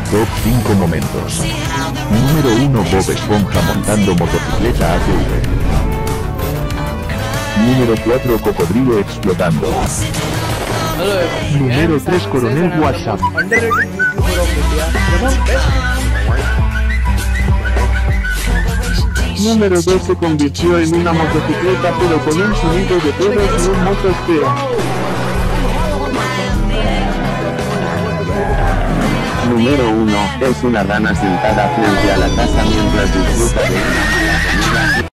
Top 5 momentos. Número 1, Bob Esponja montando motocicleta ATV. Número 4, Cocodrilo explotando. Número 3, Coronel WhatsApp. Número 2 se convirtió en una motocicleta pero con un sonido de perros y un moto espera. Número 1 es una rana sentada frente a la casa mientras disfruta de una comida.